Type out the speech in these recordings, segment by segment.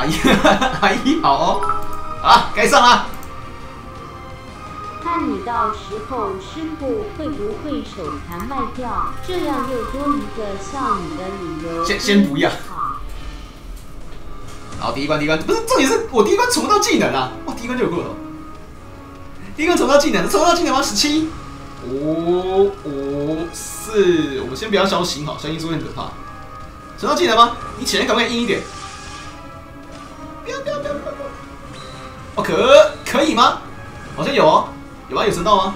阿姨好哦，好，该上啦。 看你到时候师傅会不会手残卖掉，这样又多一个笑你的理由。 先不要。好，第一关不是重点是我第一关存不到技能啊！哇，第一关就有过头。第一关存不到技能，存不到技能吗？17、5、4，我们先不要消星好，消星说很可怕。存到技能吗？你起来可不可以硬一点？不要！哦，可以吗？好像有哦，有吗？有存到吗？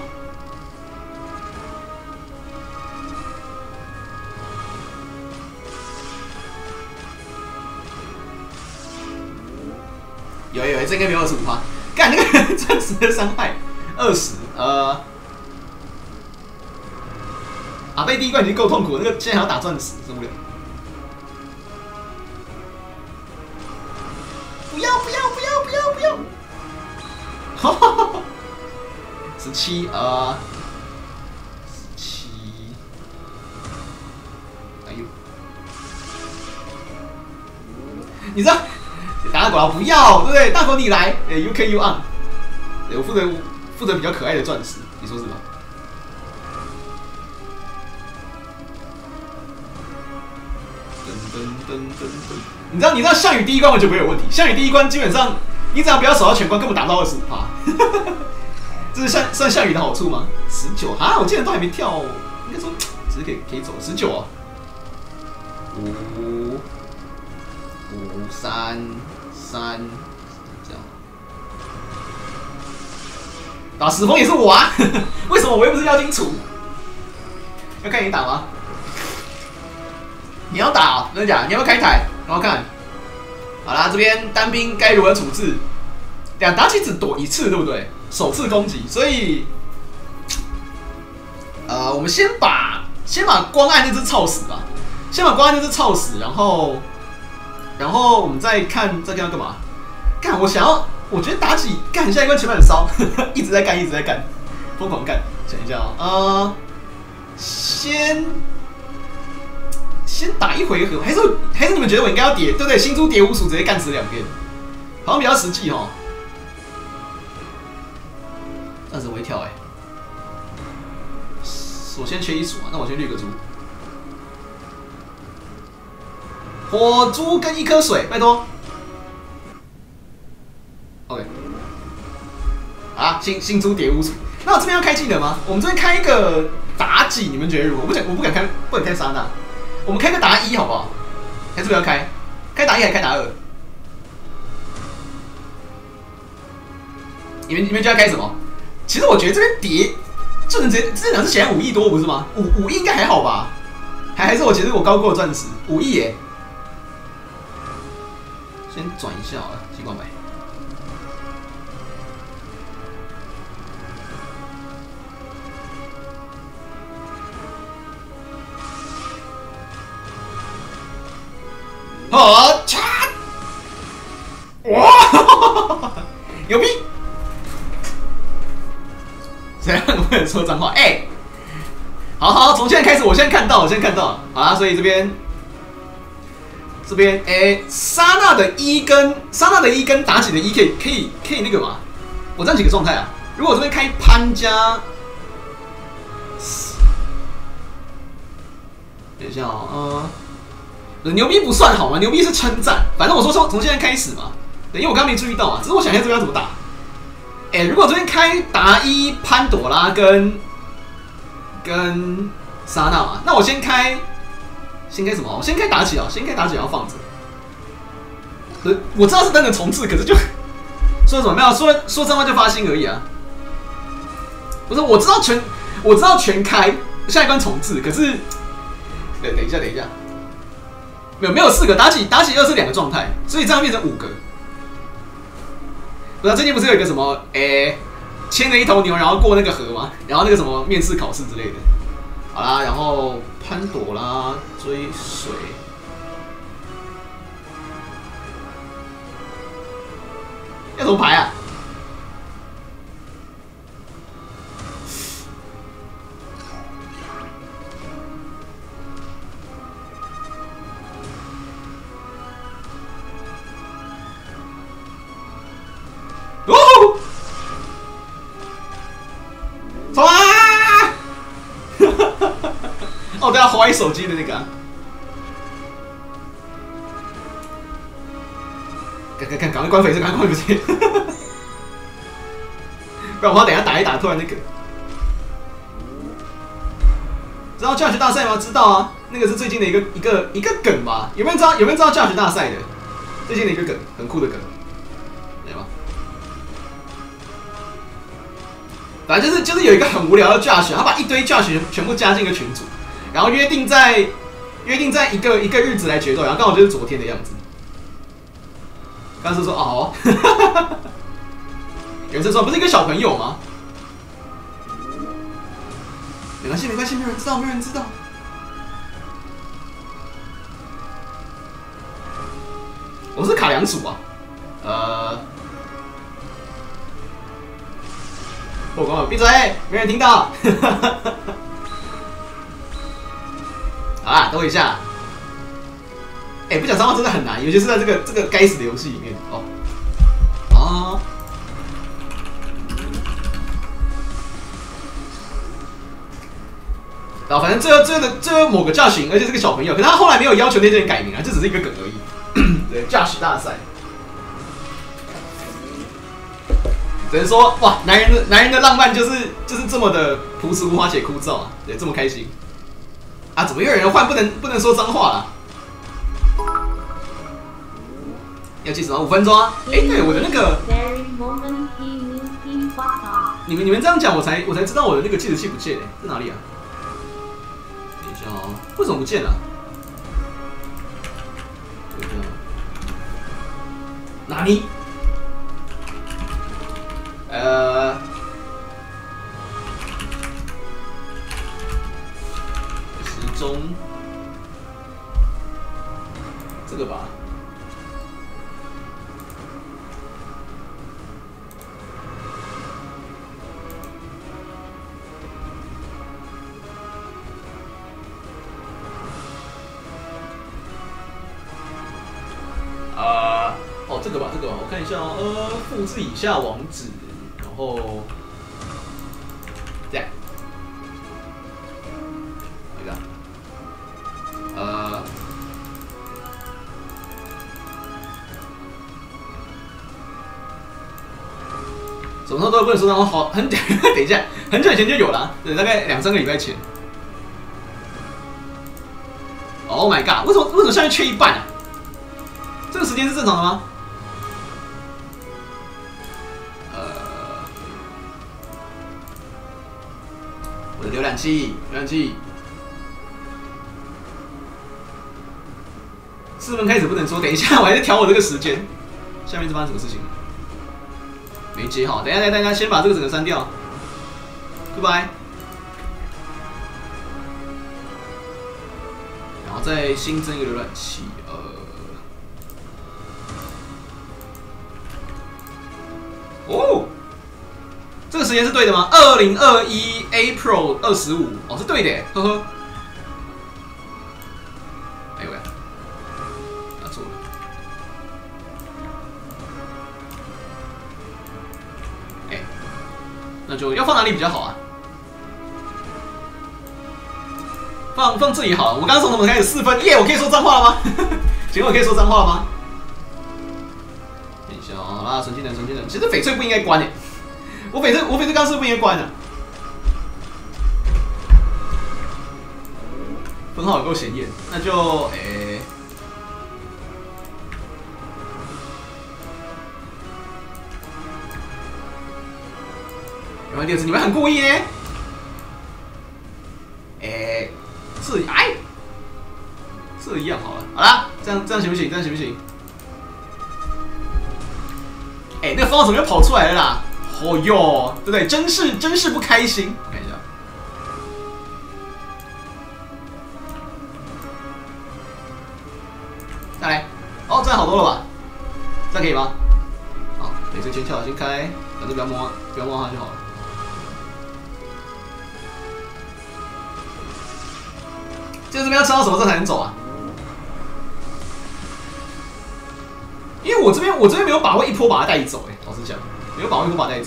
有，这应该没有25%。干那个钻石的伤害20，阿贝第一关已经够痛苦了，那个现在还要打钻石，受不了。不要！哈哈哈！17，17，哎呦，你知道？打狗不要，对不对？大狗你来，UK you on， 对我负责比较可爱的钻石，你说是吧？噔，你知道项羽第一关完全不会有问题，项羽第一关基本上你只要不要守到全关，根本打不到25%，这是算项羽的好处吗？19啊，我竟然都还没跳，应该说只是可以走19哦。5、3，这样。打石峰也是我啊，为什么我又不是妖精厨？要看你打吗？你要打哦，真的假的？你要不要开台？然后看。好啦，这边单兵该如何处置？打起只躲一次，对不对？首次攻击，所以，我们先把光暗那只操死吧。先把光暗那只操死，然后我们再看要干嘛？干，我觉得妲己干下一关前面很骚，一直在干，疯狂干。想一下哦，先打一回合，还是你们觉得我应该要叠，对不对？星珠叠5鼠直接干死2边，好像比较实际哦。暂时微跳我先缺1鼠啊，那我先绿个猪。火珠跟1颗水，拜托。OK， 啊，星珠叠5鼠。那我这边要开技能吗？我们这边开一个妲己，你们觉得如何？我不敢开莎娜。我们开个达1好不好？还是不要开？开达1还是开达2？你们就要开什么？其实我觉得这边叠就能直接，这两是显然5亿多不是吗？5亿应该还好吧？还是我觉得我高过钻石5亿耶。先转一下好了，激光白。好，嚓！哇，牛逼！谁让不能说脏话？好，从现在开始，我现在看到，好啦，所以这边，莎娜的1跟妲己的1可以那个嘛？我这样几个状态啊？如果我这边开潘加，等一下哦，牛逼不算好吗？牛逼是称赞，反正我说从现在开始嘛。对，因为我刚刚没注意到啊，只是我想一下这边要怎么打。如果这边开达1、潘朵拉跟莎娜嘛，那我先开什么？我先开妲己啊，要放着。我知道是等等重置，可是就说什么没有说真话就发心而已啊。不是，我知道全开，下一关重置，可是等一下，没有4个，妲己2是2个状态，所以这样变成5个。不是，最近不是有一个什么牵了一头牛，然后过那个河嘛，然后那个什么面试考试之类的。好啦，然后潘朵拉追水，要怎么排啊？ 要滑手机的那个、啊。赶快关粉丝，赶快关粉丝！不然我要等一下打一打，突然那个。知道 Judge 大赛吗？知道啊，那个是最近的一个梗吧？有没有人知道 Judge 大赛的？最近的一个梗，很酷的梗，对吧？反正就是有一个很无聊的 Judge， 他把一堆 Judge 全部加进一个群组，然后约定在一个日子来决斗，然后刚好就是昨天的样子。刚是说哦，有人说不是一个小朋友吗？没关系，没关系，没有人知道，没有人知道。我是卡良鼠啊，破光了，闭嘴，没人听到。好啦，等我一下。哎、不讲脏话真的很难，尤其是在这个该死的游戏里面哦。啊！然后反正最后某个驾驶，而且是个小朋友，可是他后来没有要求那些人改名啊，这只是一个梗而已。对，驾驶大赛，只能说哇，男人的浪漫就是这么的朴实无华且枯燥啊，对，这么开心啊！怎么又有人换不能说脏话啦？要计时吗？5分钟啊！哎、欸，对，我的那个，你们这样讲，我才知道我的那个计时器不见哎、欸，在哪里啊？等一下哦，为什么不见了、啊？哪里？时钟，这个吧。这个吧，我看一下哦，复制以下网址，然后这样，这个，什么时候都不能说脏话，好，等一下，很久以前就有了，对，大概2-3个礼拜前。Oh my god， 为什么下面缺一半啊？这个时间是正常的吗？我的浏览器，4分开始不能说。等一下，我还在调我这个时间。下面是发生什么事情？没接好，等一下，先把这个整个删掉。Goodbye。然后再新增一个浏览器，哦。这个时间是对的吗？2021 April 25，哦，是对的耶，呵呵。哎呦喂，打错了。哎，那就要放哪里比较好啊？放这里好了。我刚刚从什么开始？4分，耶！我可以说脏话了吗？请问我可以说脏话了吗？等一下啊，好啦，纯技能。其实翡翠不应该关诶。我翡翠刚是不应该关的，分号有够显眼，那就有没有电池？你们很故意呢？这一样好了，好啦，这样行不行？那个分号怎么又跑出来了啦？哦哟，对不对？真是不开心。我看一下，再来，哦，这样好多了吧？这样可以吗？好，翡翠先跳，先开，反正不要摸它就好了。这边要吃到什么时候才能走啊？因为我这边没有把握一波把它带走，老实讲。没有把握一波把它带走。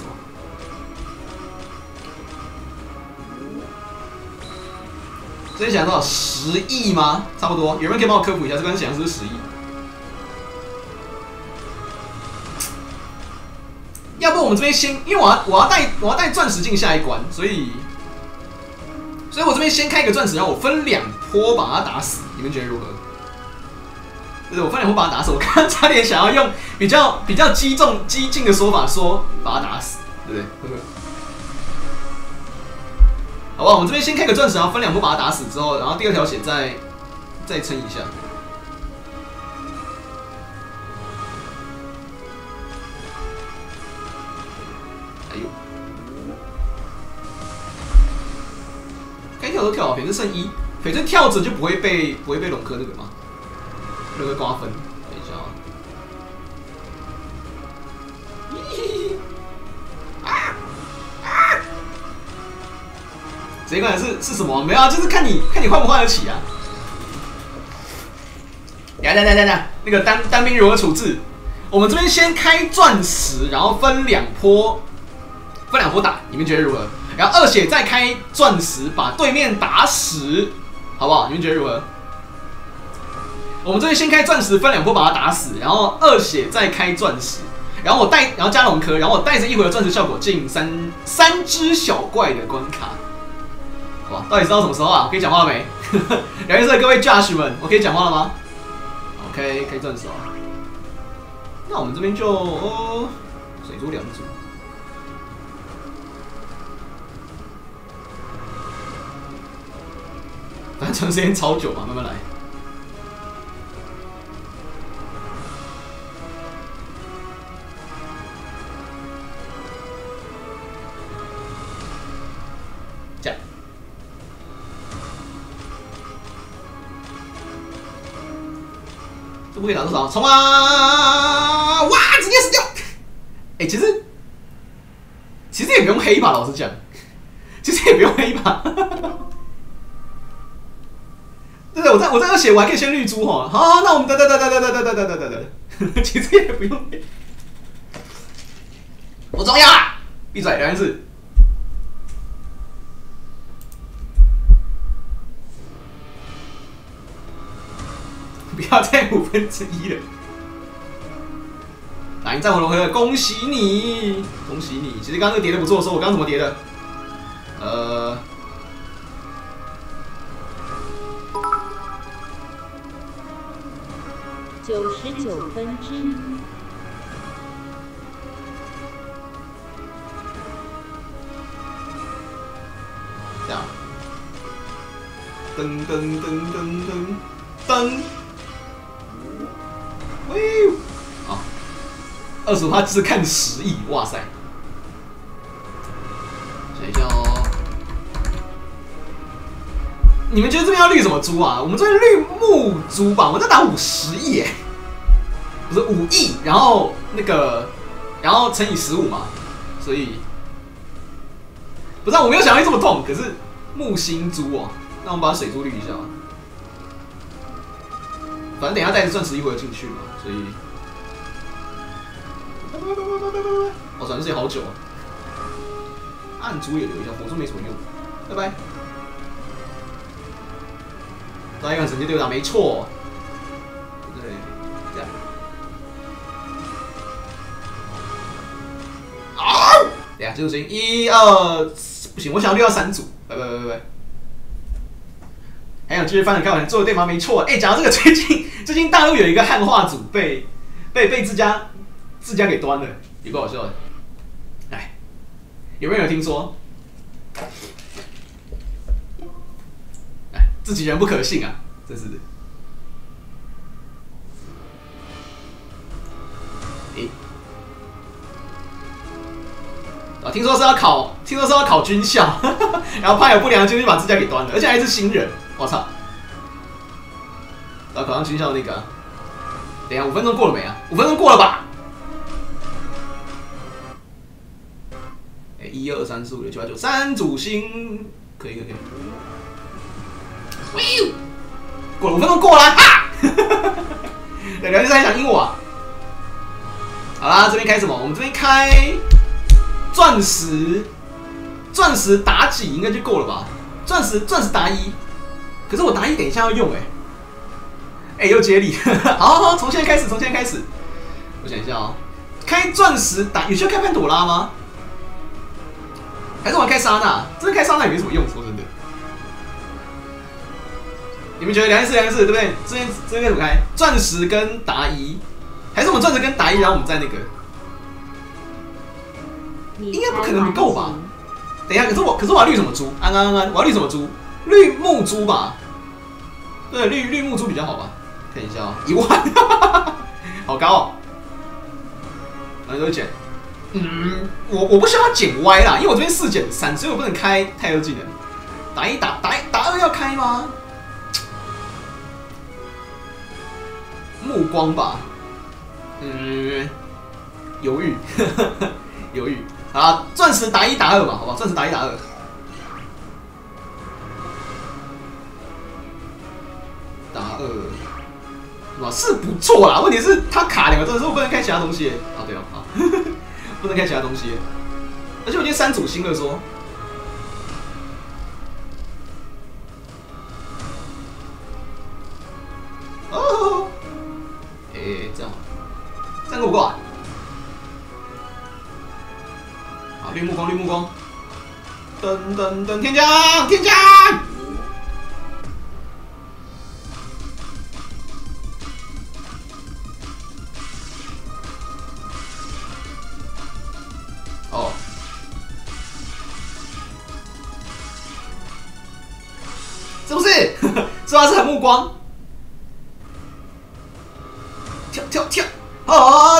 这边血量多少？10亿吗？差不多。有人可以帮我科普一下，这关血量是不是10亿？要不我们这边先，因为我要带钻石进下一关，所以我这边先开一个钻石，然后我分2波把它打死，你们觉得如何？对，我分2波把它打死。我刚刚差点想要用比较激进的说法说把它打死，对不对？好不好？我们这边先开个钻石，然后分2波把它打死之后，然后第2条血再撑一下。哎呦！该跳都跳了，翡翠剩1，翡翠跳着就不会被龙科那个吗？那个瓜分。等一下啊！这一关是什么？没有啊，就是看你换不换得起啊。等，那个单兵如何处置？我们这边先开钻石，然后分2波打，你们觉得如何？然后2血再开钻石，把对面打死，好不好？你们觉得如何？我们这边先开钻石，分2波把它打死，然后2血再开钻石，然后加龙科，然后我带着1回的钻石效果进3只小怪的关卡。哇，到底是到什么时候啊？我可以讲话了没？聊天室的各位 Josh 们，我可以讲话了吗 ？OK， 开钻石哦。那我们这边就水珠2组。反正存时间超久嘛，慢慢来。这样。这不可以打多少？冲啊！哇，直接死掉！哎、其实也不用黑吧，老实讲，其实也不用黑吧。对，我在2血，我还可以先绿珠哈。好，那我们等，其实也不用黑，不重要啊！闭嘴，聊天室。不要再1/5了。打赢战火龙河，恭喜你，恭喜你！其实刚刚那个叠的不错，说我刚刚怎么叠的？ 99分之1。 这样，噔，喂，好，25%只看10亿，哇塞！想一下哦，你们觉得这边要绿什么猪啊？我们这边绿木猪吧，我这打50亿耶，不是5亿，然后乘以15嘛，所以不是、啊、我没有想到会这么痛，可是木星猪哦，那我们把水珠绿一下吧。反正等一下带着钻石1回进去嘛，所以我转时间好久啊。暗珠也留一下，火珠没什么用，拜拜。抓一个神经队长，没错。对，这样。啊！等下这就行，1、2，不行，我想要6到3组，拜。还想继续翻着开玩笑，做的对吗？没错。哎、讲到这个，最近大陆有一个汉化组被自家给端了，也够好笑的。哎，有没有听说？哎，自己人不可信啊，真是的。啊，听说是要考军校，然后怕有不良的军就把自家给端了，而且还是新人。我操！要考上军校的那个、啊，等一下5分钟过了没啊？5分钟过了吧？哎，1、2、3、4、5、6、7、8、9， 3组星，可以。喂，过了5分钟过了啊！对，聊天室还想阴我啊？好啦，这边开什么？我们这边开钻石打几应该就够了吧？钻石打1。 可是我打一等一下要用又接力，好，从现在开始，从现在开始。我想一下开钻石打有需要开潘朵拉吗？还是我开莎娜？真的开莎娜也没什么用，说真的。你们觉得2件事，对不对？这边该怎么开？钻石跟达伊，还是我们钻石跟达伊，然后我们再那个？应该不可能不够吧？等一下，可是我要绿什么猪？安，我要绿什么猪？绿木猪吧？对，绿木猪比较好吧？看一下1万，好高哦！然后就减，我不需要减歪啦，因为我这边4减3，所以我不能开太多技能。打2要开吗？目光吧，犹豫，犹豫。啊，钻石打1打2吧，好吧，钻石打1打2。打2，哇，是不错啦。问题是他卡2个钻石，我不能开其他东西。啊，对哦，好，不能开其他东西。而且我已经3组新了说。哦，这样够不够啊？好，绿目光，噔，天将，哦，是不是？是吧？是很目光。跳，好，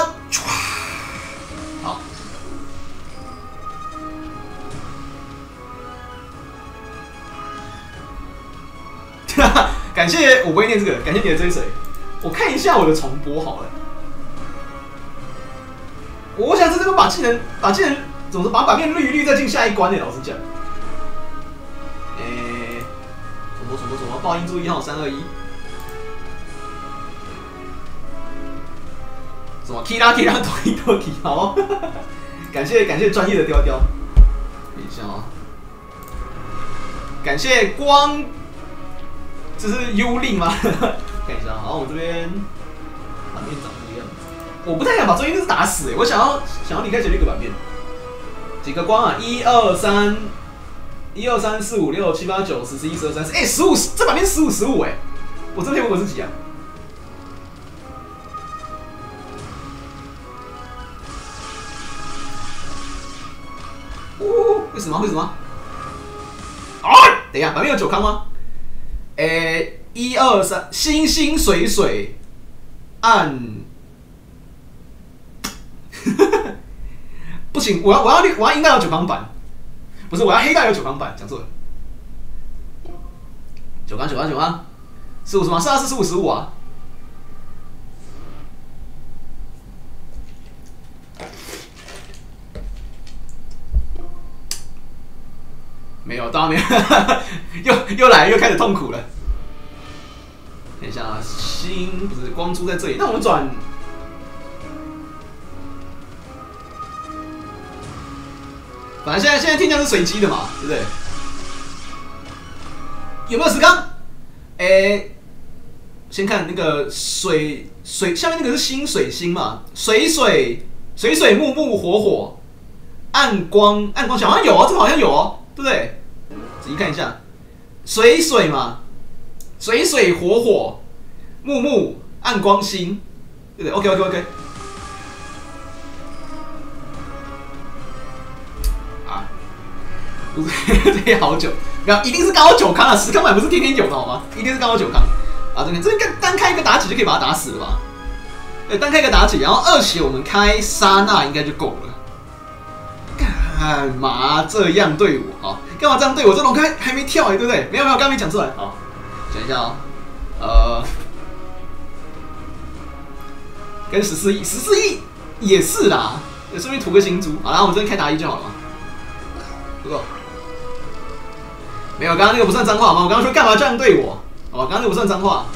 感谢我不会念这个，感谢你的追随。我看一下我的重播好了。我想在这边把技能怎么说？把版面绿一绿再进下一关呢？老实讲，重播，爆音注意号321。什么 Kira 多提好，感谢专业的雕雕。等一下感谢光，这是幽灵吗？看一下，好，我这边版面长这个样子。我不太想把中间是打死我想要离开前面一个版面。几个光啊？1、2、3、1、2、3、4、5、6、7、8、9、10、11、12、13， 15，这版面15我这篇我是几啊？为什么？啊！等一下，版面有9康吗？1、2、3，星水暗，不行，我要应该有9康版，不是我要黑带有9康版，讲错了。9康，15什么？是15、15啊。没有，当然没有，又开始痛苦了。等一下，星不是光珠在这里，那我们转。反正现在天降是随机的嘛，对不对？有没有10康？先看那个水下面那个是星水星嘛，水木火，暗光好像有哦，这个好像有哦。对不对？仔细看一下，水嘛，水火，木暗光星，对不对 ？OK。啊，这也好久，没有，一定是刚好9康啊，10康版不是天天有的好吗？一定是刚好9康啊！这边单开一个妲己就可以把他打死了吧？对，单开一个妲己，然后2血我们开莎娜应该就够了。干嘛这样对我啊？干嘛这样对我？这龙还没跳对不对？没有，刚没讲出来。好，想一下跟14亿也是啦，顺便涂个新珠。好，然后我们这边开达伊就好了嘛。不够，没有，刚刚那个不算脏话吗？我刚刚说干嘛这样对我？好吧，刚刚那个不算脏话。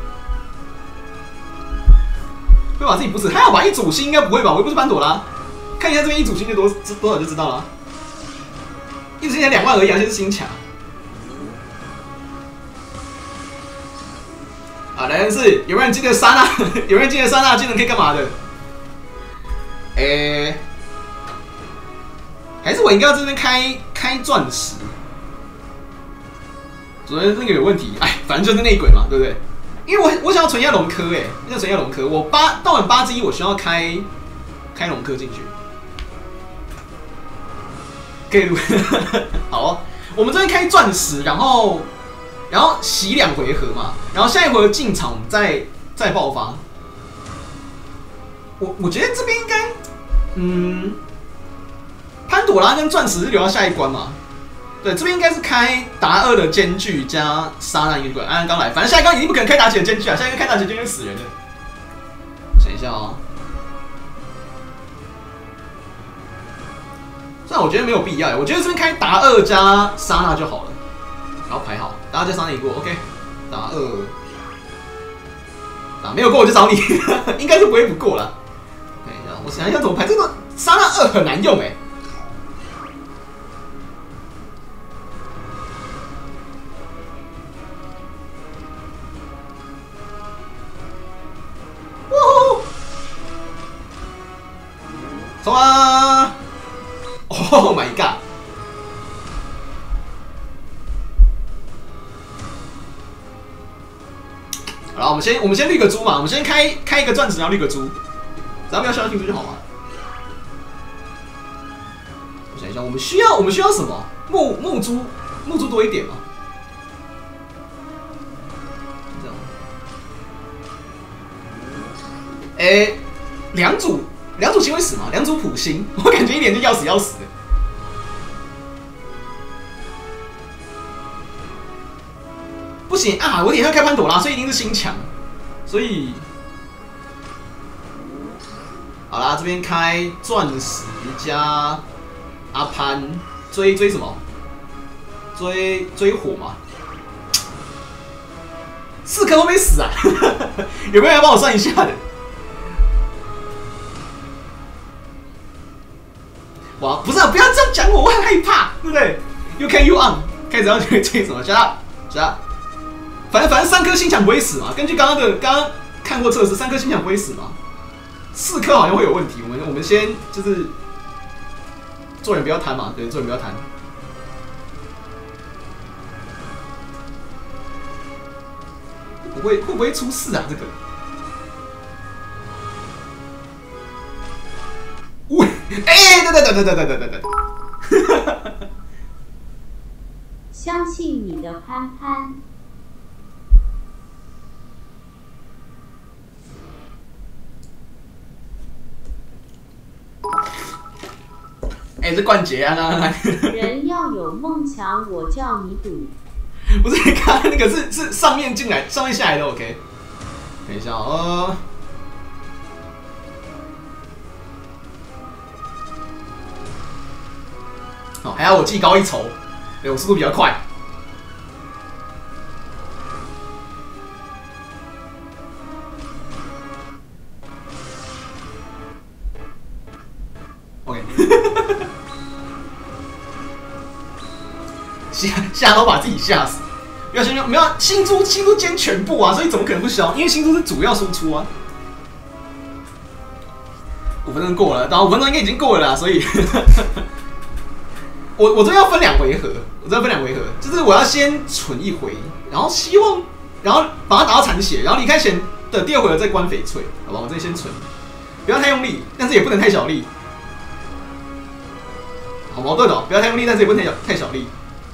会把自己不死，还好吧？一组星应该不会吧？我又不是潘朵拉。 看一下这边一组星就多少就知道了。一组星才2万而已，而且是新卡。啊，来人是有没有人记得莎娜？有没有人记得莎娜技能可以干嘛的？还是我应该要这边开钻石？昨天那个有问题，哎，反正就是内鬼嘛，对不对？因为我想要存一下龙科，要存一下龙科，我到晚8之1，我需要开龙科进去。可以录，好、哦，我们这边开钻石，然后洗2回合嘛，然后下一回合进场，我们再爆发。我觉得这边应该，潘朵拉跟钻石是留到下一关嘛？对，这边应该是开达2的间距加莎娜一个安安刚来，反正下一关一定不可能开妲己的间距啊，下一关开妲己的间距死人了。想一下哦。虽然我觉得没有必要，我觉得这边开达2加莎娜就好了，然后排好，达2加莎娜一过 ，OK， 达2，打没有过我就找你，应该是不会不过了。看一下，我想一下怎么排，这个莎娜2很难用冲啊 ！Oh my god！ 好了，我们先绿个猪嘛，我们先开一个钻石，然后绿个猪，只要不要消星猪就好嘛。我想一下，我们需要什么？木猪多一点嘛。这样。两组星会死吗？2组普星，我感觉一点就要死的。不行啊！我等一下开潘朵拉，所以一定是新强。所以，好啦，这边开钻石加阿潘追什么？追火嘛？4颗会不会死啊？有没有人帮我算一下的？哇，不是、啊，不要这样讲我，我很害怕，对不对 ？You can you on， 开始要追什么 ？Shut up， 反正3颗星强不会死嘛。根据刚刚看过测试，3颗星强不会死嘛。4颗好像会有问题。我们先就是做人不要贪嘛，对，做人不要贪。会不会出事啊？这个？喂，对。 相信你的潘潘。 这冠杰啊，来。 人要有梦想，我叫你赌。 不是，刚刚那个是上面进来，上面下来的 OK。等一下哦。哦，还要我技高一筹，对我速度比较快。OK， 吓都把自己吓死。没有新猪兼全部啊，所以怎么可能不消？因为新猪是主要输出啊。5分钟过了，然后5分钟应该已经过了啦，所以。我这边要分2回合，就是我要先存1回，然后把它打到残血，然后离开前的第2回合再关翡翠，好吧？我这先存，不要太用力，但是也不能太小力，好矛盾哦，不要太用力，但是也不能太小力，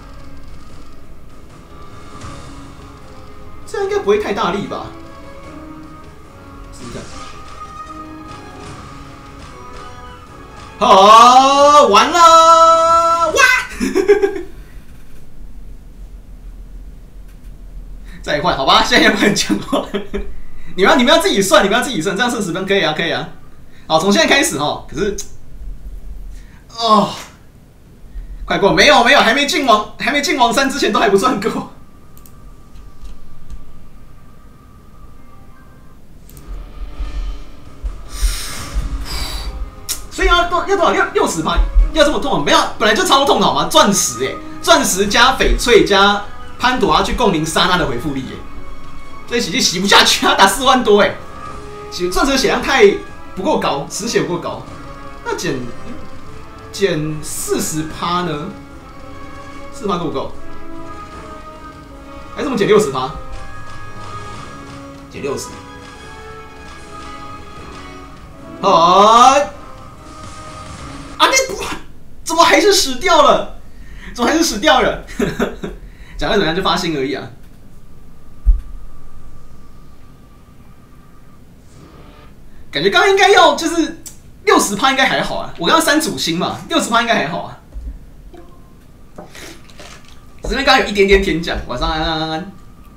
这样应该不会太大力吧？试试看。好，完了，哇！再换好吧，现在也不能讲话。你们要自己算，这样剩10分可以啊。好，从现在开始哈。可是，哦，快过，没有，还没进王3之前都还不算够。所以要要多少60%？要这么痛？没有，本来就超痛的好吗？钻石钻石加翡翠加潘朵拉去共鸣莎娜的回复力所以洗就洗不下去，他打4万多钻石的血量太不够高，实血不够高，那减40%呢？4%够不够？还是我们减60%？减60%。你怎么还是死掉了？怎么还是死掉了？讲再怎么样就发心而已啊。感觉刚刚应该要就是60%应该还好啊，我刚刚3主星嘛，60%应该还好啊。只是刚刚有一点点天降，晚上安。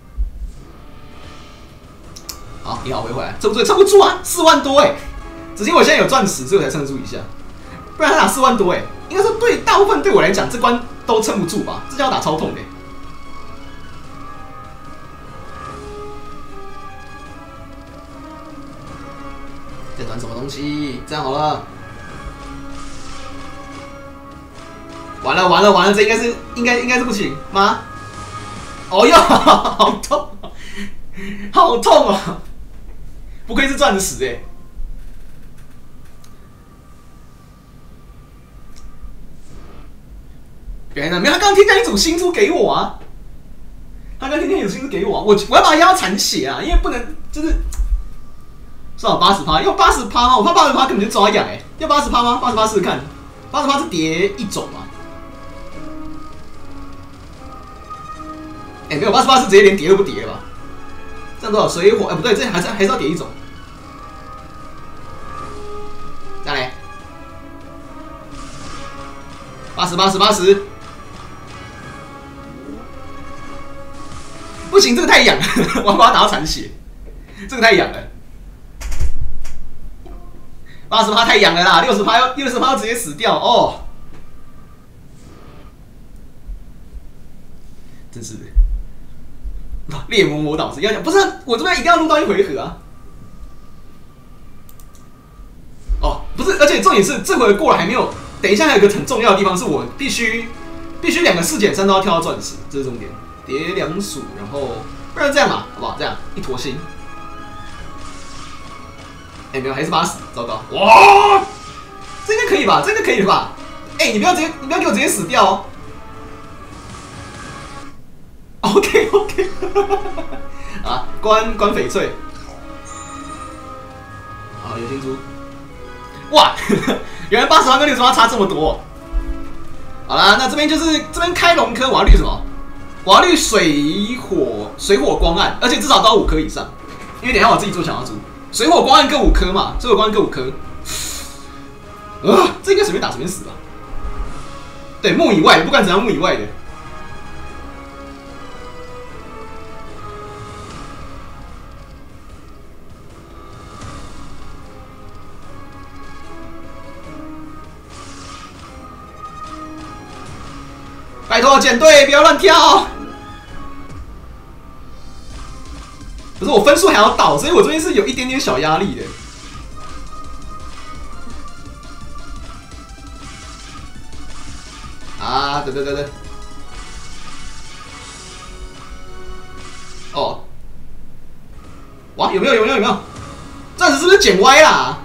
好，你好，回来，撑不住，撑不住啊！4万多只是因为我现在有钻石，所以我才撑得住一下。不然他打4万多应该说对大部分对我来讲，这关都撑不住吧？这要打超痛的在转什么东西？这样好了。完了，这应该是不行吗？哦哟，好痛，好痛哦！不愧是钻石原来没有，他刚天降一组星珠给我啊！他刚天降一组星珠给我我要把他压到残血啊，因为不能就是算了80%，要80%吗？我怕80%根本就抓痒要80%吗？80%试试看，80%是叠一种嘛？没有，80%是直接连叠都不叠了吧？这样多少水火？不对，这还是要叠一种。再来，80。不行，这个太痒了，我要把它打到残血，这个太痒了。80%太痒了啦，60%要直接死掉哦，真是的。猎魔魔导师要讲，不是我这边一定要录到1回合啊。不是，而且重点是这回过了还没有。等一下还有一个很重要的地方，是我必须2个4减3都要跳到钻石，这是重点。叠2鼠，然后不然这样嘛，好不好？这样一坨星。没有，还是80，糟糕！哇，这应该可以吧？这个可以吧？你不要给我直接死掉哦。OK， 关翡翠。有星珠。哇，原来80%跟60%差这么多。好啦，那这边开龙科，我要绿什么？我要绿水火光暗，而且至少都要5颗以上，因为等一下我自己做小蜘蛛，水火光暗各5颗嘛，水火光暗各5颗。这应该随便打随便死吧？对，木以外，不管怎样木以外的。拜托捡队，不要乱跳。可是我分数还要到，所以我这边是有一点点小压力的。对。哇，有没有？钻石是不是捡歪啦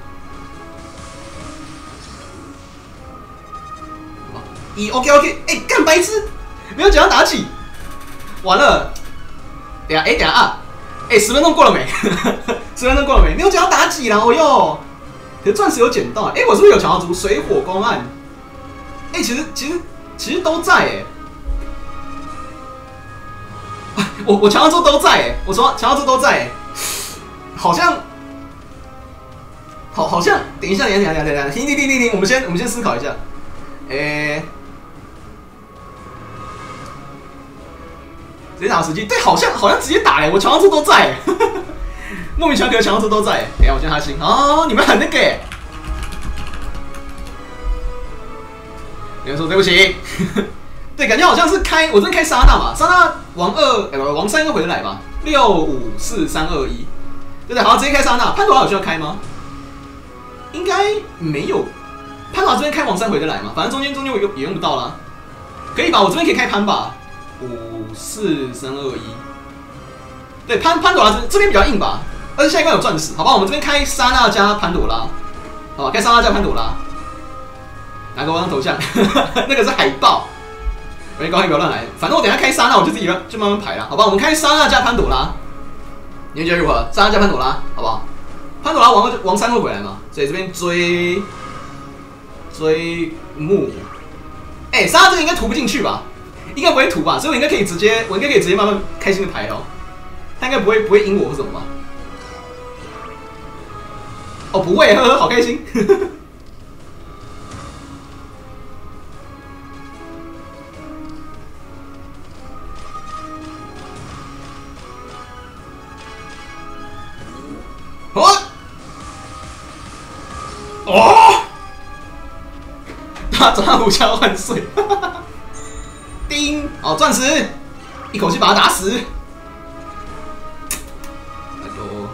？OK， 干白痴，没有捡到妲己，完了，等下啊，10分钟过了没？10分钟过了没？没有捡到妲己啦，可是钻石有捡到，我是不是有抢到水火光暗？其实都在我抢到之后都在我说抢到之后都在好像，等一下，停，我们先思考一下，直接打实际，对，好像直接打我强到处都在莫名其妙可强到处都在等一下我先哈星你们很那个有人说对不起对，感觉好像是我真开莎娜嘛，莎娜王2王3应该回得来吧，6、5、4、3、2、1，对，好，直接开莎娜。潘朵拉有需要开吗？应该没有潘朵拉这边开王3回得来吗？反正中间也用不到啦。可以吧？我这边可以开潘吧？5、4、3、2、1。对，潘朵拉这边比较硬吧？而且下一关有钻石，好吧？我们这边开莎娜加潘朵拉，好吧？开莎娜加潘朵拉。拿个我当头像，那个是海豹。没高兴，不要乱来。反正我等一下开莎娜，我就自己就慢慢排了，好吧？我们开莎娜加潘朵拉，你们觉得如何？莎娜加潘朵拉，好不好？潘朵拉王3会回来嘛？所以这边追木。莎娜这个应该涂不进去吧？应该不会涂吧？所以我应该可以直接慢慢开心的排哦。他应该不会赢我或什么吧？哦，不会，呵呵，好开心。哦！他早上胡椒万岁！叮！哦，钻石，一口气把他打死。哎呦！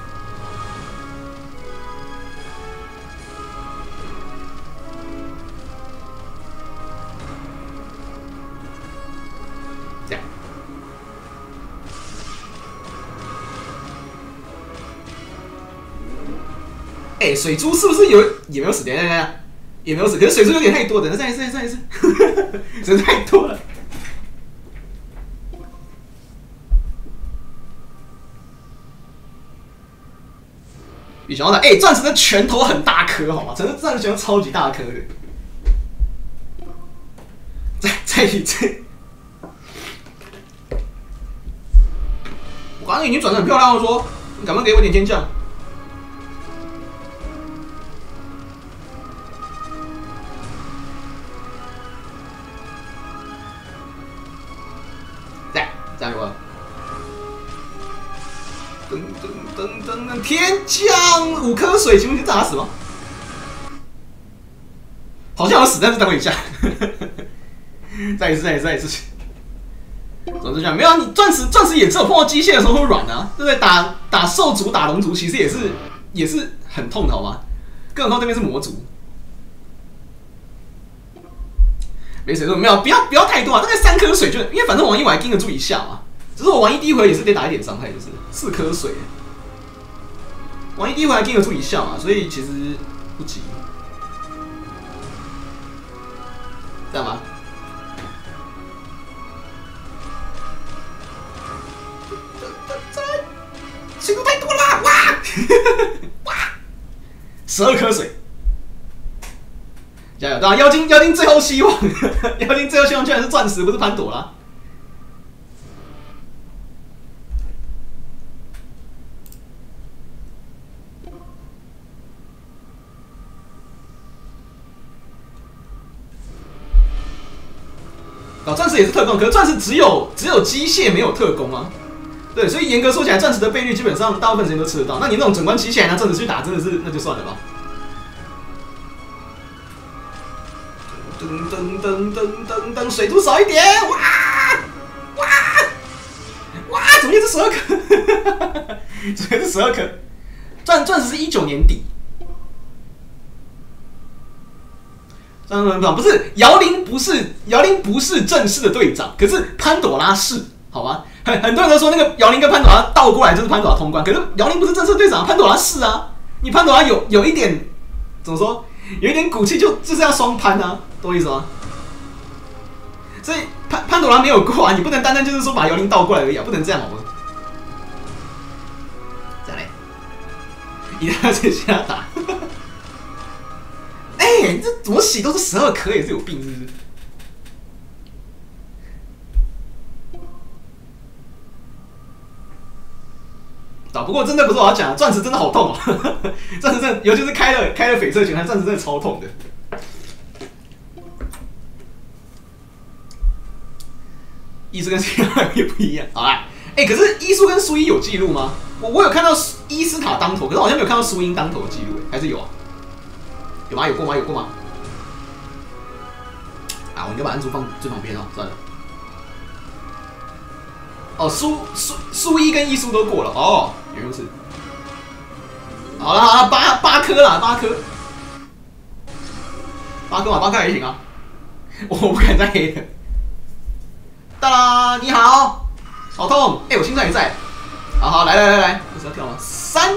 这样。水珠是不是也没有死？等一下，也没有死。可是水珠有点太多，等一下再一次，真的太多了。比想要的，钻石的拳头很大颗，好吗？真的钻石拳头超级大颗的。再一次，我刚刚已经转得很漂亮了，说你敢不敢给我点天降？加油啊！噔，天降5颗水，请问你打死吗？好像有死，但是等我一下。再一次。总之讲，没有你钻石也只有碰到机械的时候会软啊，对不对？打兽族、打龙族，其实也是很痛的，好吗？更何况对面是魔族。没水没有，不要太多啊，大概3颗水就，因为反正王1我还盯得住一下嘛。只是我王1第一回也是得打一点伤害，就是4颗水。王1第一回还盯得住一下嘛，所以其实不急。这样吗？水度太多了，哇！12颗水。加油！当然，妖精最后希望，妖精最后希望居然是钻石，不是潘朵拉。钻石也是特工，可是钻石只有机械没有特工啊。对，所以严格说起来，钻石的倍率基本上大部分时间都吃得到。那你那种整关骑起来拿钻石去打，真的是那就算了吧。噔，水度少一点，哇！怎么又是12颗？怎么又是12颗？钻石是19年底。不是姚玲不是正式的队长，可是潘朵拉是，好吗？很多人都说那个姚玲跟潘朵拉倒过来就是潘朵拉通关，可是姚玲不是正式队长，潘朵拉是啊。你潘朵拉有一点怎么说？有一点骨气，就是要双潘啊，懂我意思吗？所以潘朵拉没有过啊，你不能单单就是说把姚玲倒过来而已啊，不能这样好吗？这样嘞，一定要再下打。这怎么洗都是12颗，也是有病是不是？不过真的不是我要讲，钻石真的好痛哦！钻石真的，尤其是开了翡翠拳，钻石真的超痛的。伊斯跟苏伊也不一样，好啦。可是伊苏跟苏伊有记录吗？我有看到伊斯塔当头，可是好像没有看到苏英当头的记录，还是有啊？有吗？有过吗？啊，我应该把暗珠放最旁边哦，算了。哦，苏一跟伊苏都过了哦，原来如此。好了，8颗啦，8颗。 8颗嘛，8颗也行啊。我不敢再黑了。哒啦，你好，好痛！哎、我心脏也在。好，来，这是要跳吗？3。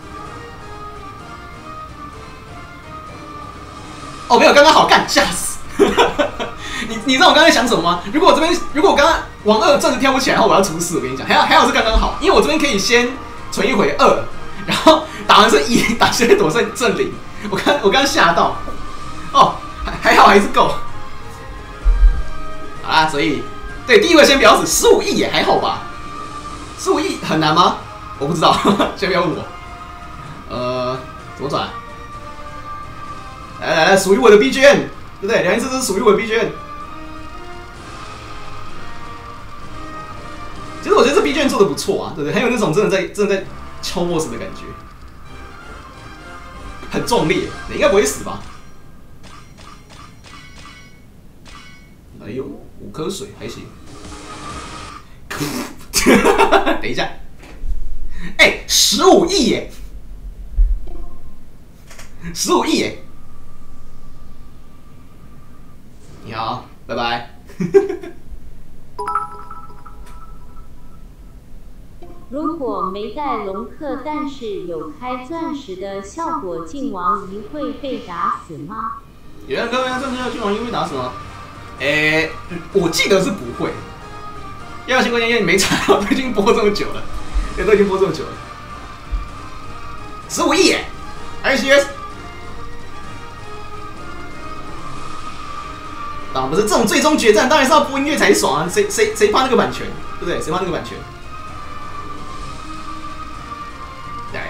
哦，没有，刚刚好，干，吓死！你知道我刚才想什么吗？如果我刚刚往2暂时跳不起来，然后我要出4，我跟你讲，还好是刚刚好，因为我这边可以先存一回2，然后打完是1，打直接躲正0。我刚吓到，哦，还好还是够。好啦，所以对第一回先不要死，15亿也还好吧？15亿很难吗？我不知道，先不要问我。怎么转？来，属于我的 BGM， 对不对？梁一次这是属于我的 BGM。其实我觉得这 BGM 做的不错啊，对不对？很有那种真的在敲 BOSS 的感觉，很壮烈。你应该不会死吧？哎呦，5颗水还行。等一下，哎，15亿耶！15亿耶！你好，拜拜。 如果没带龙克，但是有开钻石的效果，靖王一会被打死吗？ 有人跟人家证实靖王一会打死吗？我记得是不会。要新关键，因为你没查到，都已经播这么久了，对，都已经播这么久了。15亿耶 ！RCS。当然不是这种最终决战，当然是要播音乐才爽啊！谁怕那个版权，对不对？谁怕那个版权？来，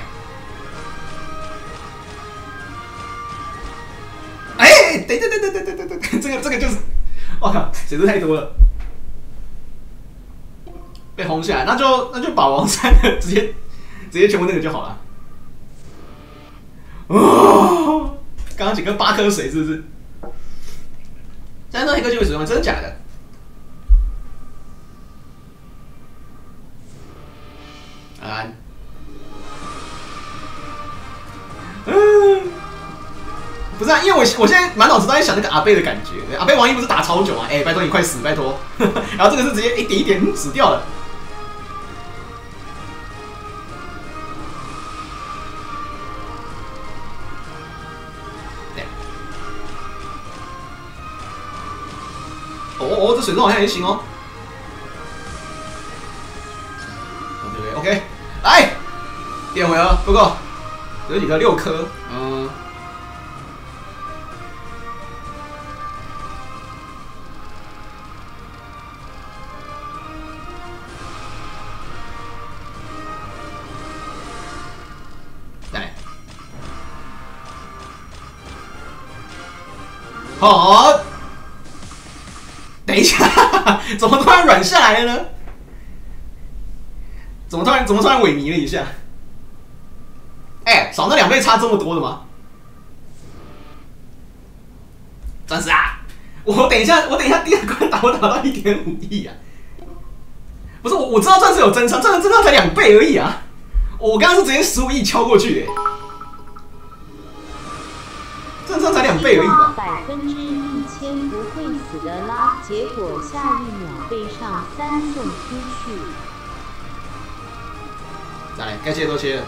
哎，对，这个就是，我靠，写字太多了，被轰下来，那就把王3的直接全部那个就好了。哦，刚刚几颗8颗水是不是？现在那一个就会使用，真的假的？啊，不是啊，因为我现在满脑子都在想那个阿贝的感觉。阿贝王一不是打超久啊？拜托你快死，拜托！然后这个是直接一点一点死掉了。哦，这水中好像也行哦。对 ，OK， 来，第2回合，不够，有几颗？6颗，来，好。等一下，怎么突然软下来了呢？怎么突然萎靡了一下？哎，少那2倍差这么多的吗？钻石啊！我等一下第2关打到1.5亿啊！不是我知道钻石有增长，钻石增长才2倍而已啊！我刚刚是直接15亿敲过去的，增长才2倍而已吧 ？1000%不会死的啦，结果下1秒被上3送出去。 来，该切都切了。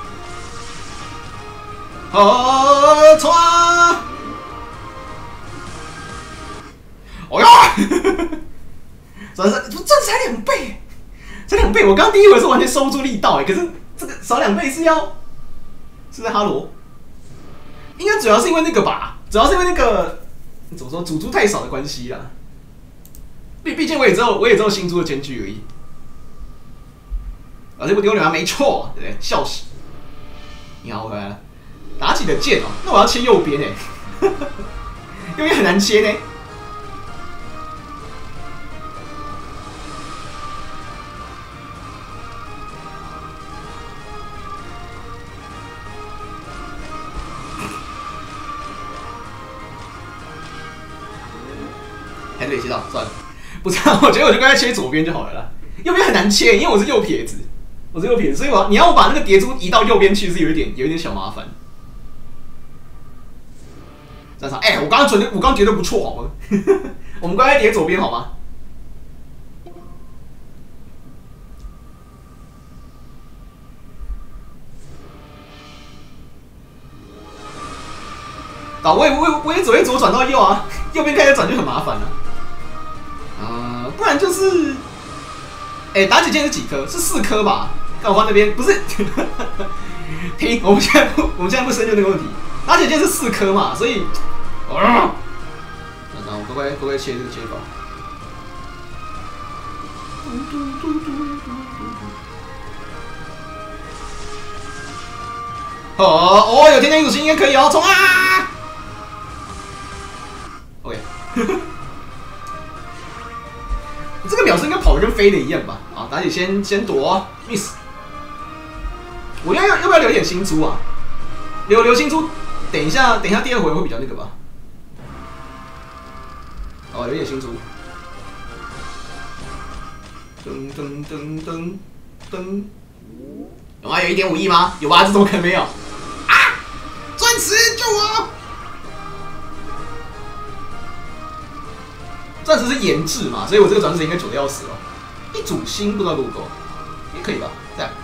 好，冲啊！哦呀！钻石才2倍，才2倍！我刚刚第1回是完全收不住力道可是这个少2倍是在哈罗？应该主要是因为那个吧，主要是因为那个。怎么说？主猪太少的关系啦。毕竟我也只有新猪的间距而已。这不丢脸啊，没错，对不对？笑死！你好，我回来了。打起的剑哦，那我要切右边右边很难切呢。还是得切到，算了，不知道，我觉得我就该切左边就好了啦。右边很难切，因为我是右撇子，所以你要我把那个蝶珠移到右边去是有一点小麻烦。 战场，我刚刚觉得不错，好吗？我们乖乖叠左边好吗？啊，我也只会左转到右啊，右边开始转就很麻烦了。不然就是，妲己剑是几颗？是4颗吧？看我方那边不是，停，我们现在不深究那个问题。妲己剑是4颗嘛，所以，那我乖乖切这个切法。哦，有天天属性应该可以哦，冲啊 ！OK， 这个秒数应该跑得跟飞的一样吧？啊，妲己先躲 ，miss。我要不要留一点新珠啊？留新珠，等一下第2回会比较那个吧。哦，留一点新珠。噔噔噔噔噔，有吗？有1.5亿吗？有吧？这怎么可能没有？啊！钻石救我！钻石是研制嘛，所以我这个转世应该久的要死了。一组星不知道够不够，也可以吧？这样，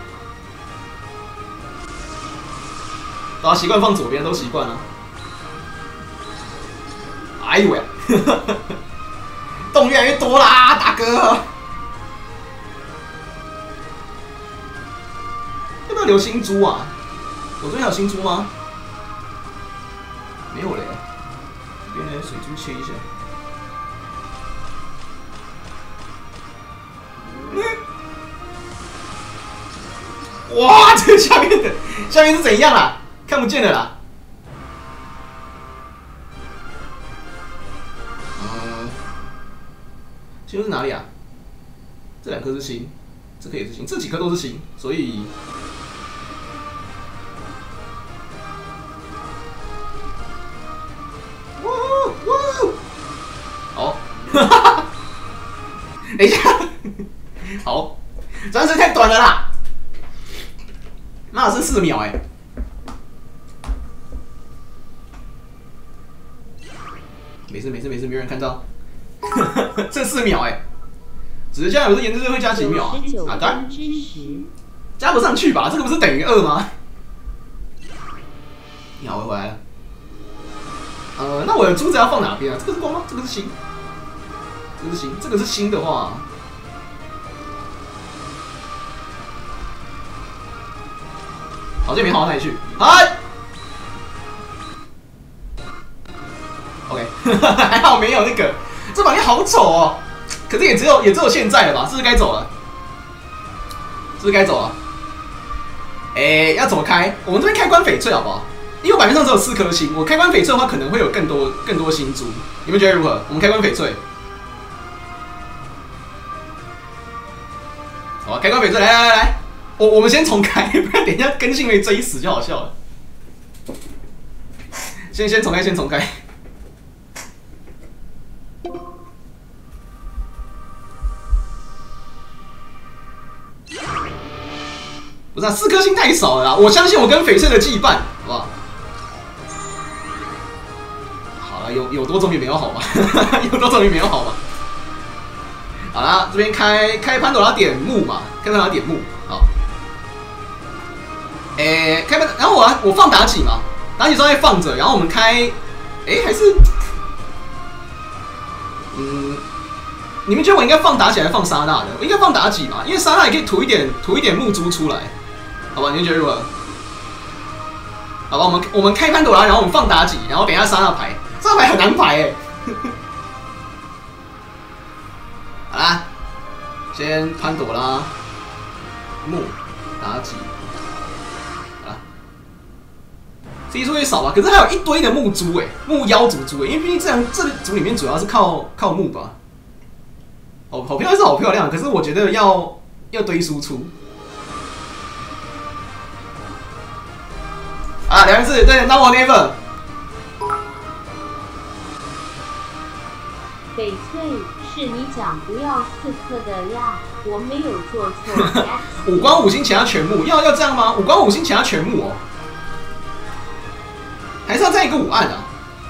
大家习惯放左边，都习惯了。哎呦喂，洞越来越多啦，大哥！要不要留新珠啊？我这边还有新珠吗？没有嘞。这边呢，水珠切一下。哇，这个下面是怎样啦？看不见了啦。星是哪里啊？这2颗是星，这颗也是星，这几颗都是星，所以好，等一下，好，转身太短了啦。那剩4秒没事，没有人看到。剩4秒只是现在有时研制会加几秒啊？当然，加不上去吧？这个不是等于2吗？你好，我回来了。那我的珠子要放哪边啊？这个是光吗？这个是星，这个是星，这个是星的话。好像没好到哪里去。嗨 ，OK， 还好没有那个，这版面好丑哦。可是也只有现在了吧？是不是该走了？是不是该走了？要怎么开？我们这边开关翡翠好不好？因为我版面上只有4颗星，我开关翡翠的话可能会有更多星珠。你们觉得如何？我们开关翡翠。好啊，开关翡翠，来。我们先重开，不然等一下更新没追死就好笑了。先重开。不是啊，4颗星太少了啦！我相信我跟翡翠的羁绊，好不好？好了，有多总比没有好吧？有多总比没有好吧？好啦，这边开潘朵拉点木嘛，开潘朵拉点木，好。开门，然后我放妲己嘛，妲己稍微放着，然后我们开，还是，你们觉得我应该放妲己还是放莎娜的？我应该放妲己嘛，因为莎娜也可以吐一点木珠出来，好吧？你们觉得如何？好吧，我们开潘朵拉，然后我们放妲己，然后等一下莎娜牌，莎娜牌很难排好啦，先潘朵拉，木，妲己。C 数会少吧，可是还有一堆的木珠木妖族珠因为毕竟这组里面主要是靠木吧。好漂亮是好漂亮，可是我觉得要堆输出。啊，2次对 ，Now or never。 翡翠是你讲不要4颗的呀，我没有做错。 5光5星其他全木，要这样吗？5光5星其他全木哦。还是要再一个5暗啊？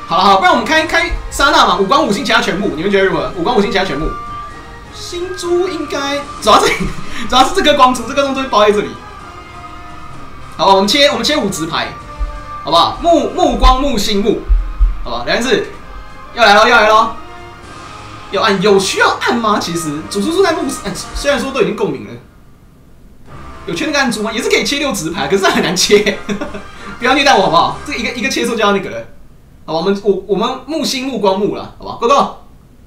好了好，不然我们开莎娜嘛，5光5星其他全部，你们觉得如何？5光5星其他全部。星珠应该主要是这颗光珠，这个光珠包在这里。好吧，我们切5直牌，好不好？木光木星木，好吧，2次，要来咯。要按有需要按吗？其实主叔叔在木，虽然说都已经共鸣了，有缺那个按珠吗？也是可以切6直牌，可是很难切，不要虐待我好不好？这个一个切错就要那个了。好吧，我们木星木光木了，好吧 ，Go Go。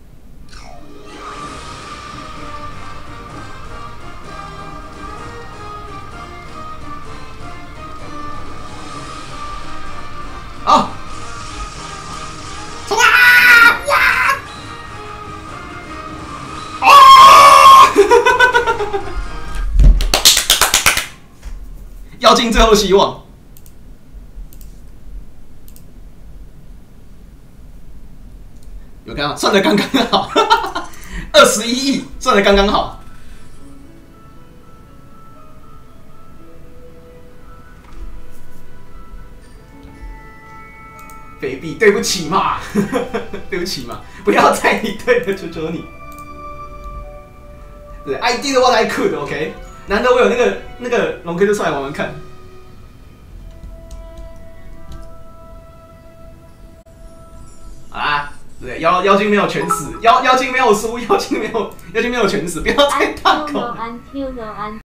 好，冲啊！哇！哦！妖精最后希望。有看到，算的刚刚好，21亿算的刚刚好。菲比，对不起嘛，对不起嘛，不要再离队了，求求你。对 ，I did what I could， OK。难得我有那个龙 K 就出来玩玩看。好啦，对，妖精没有全死，妖精没有输，妖精没有全死，不要再大口。